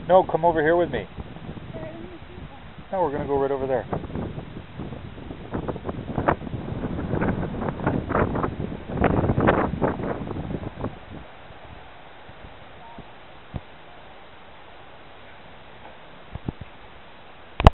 No, come over here with me. No, we're going to go right over there.